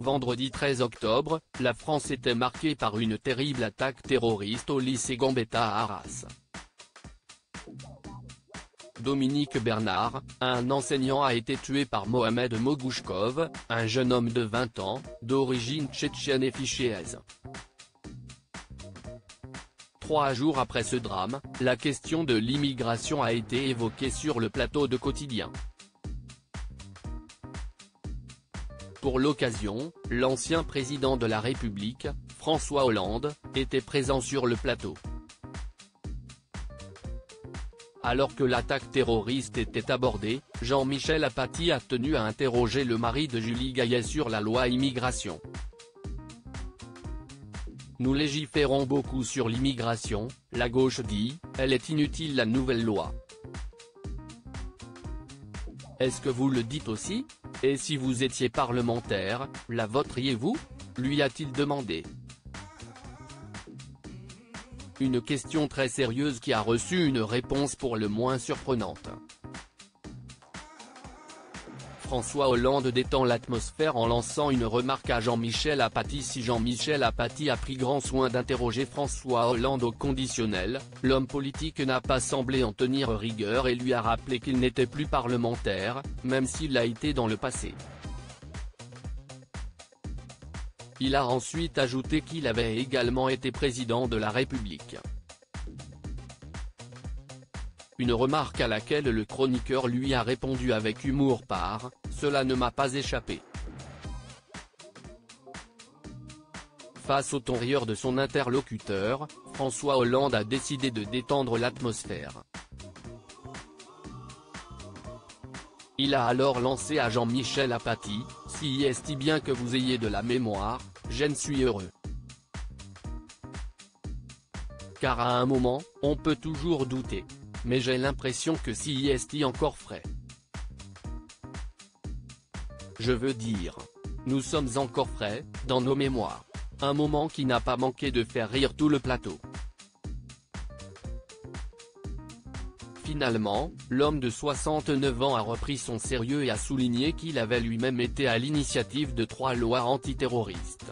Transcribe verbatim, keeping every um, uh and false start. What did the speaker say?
Vendredi treize octobre, la France était marquée par une terrible attaque terroriste au lycée Gambetta à Arras. Dominique Bernard, un enseignant, a été tué par Mohamed Mogouchkov, un jeune homme de vingt ans, d'origine tchétchène et fichéaise. Trois jours après ce drame, la question de l'immigration a été évoquée sur le plateau de Quotidien. Pour l'occasion, l'ancien président de la République, François Hollande, était présent sur le plateau. Alors que l'attaque terroriste était abordée, Jean-Michel Apathy a tenu à interroger le mari de Julie Gaillet sur la loi immigration. Nous légiférons beaucoup sur l'immigration, la gauche dit, elle est inutile la nouvelle loi. Est-ce que vous le dites aussi? Et si vous étiez parlementaire, la voteriez-vous? Lui a-t-il demandé. Une question très sérieuse qui a reçu une réponse pour le moins surprenante. François Hollande détend l'atmosphère en lançant une remarque à Jean-Michel Apathy. Si Jean-Michel Apathy a pris grand soin d'interroger François Hollande au conditionnel, l'homme politique n'a pas semblé en tenir rigueur et lui a rappelé qu'il n'était plus parlementaire, même s'il l'a été dans le passé. Il a ensuite ajouté qu'il avait également été président de la République. Une remarque à laquelle le chroniqueur lui a répondu avec humour par « Cela ne m'a pas échappé ». Face au ton rieur de son interlocuteur, François Hollande a décidé de détendre l'atmosphère. Il a alors lancé à Jean-Michel Apathy, « Si est bien que vous ayez de la mémoire, j'en suis heureux. Car à un moment, on peut toujours douter. Mais j'ai l'impression que si est encore frais. Je veux dire. Nous sommes encore frais, dans nos mémoires. Un moment qui n'a pas manqué de faire rire tout le plateau. » Finalement, l'homme de soixante-neuf ans a repris son sérieux et a souligné qu'il avait lui-même été à l'initiative de trois lois antiterroristes.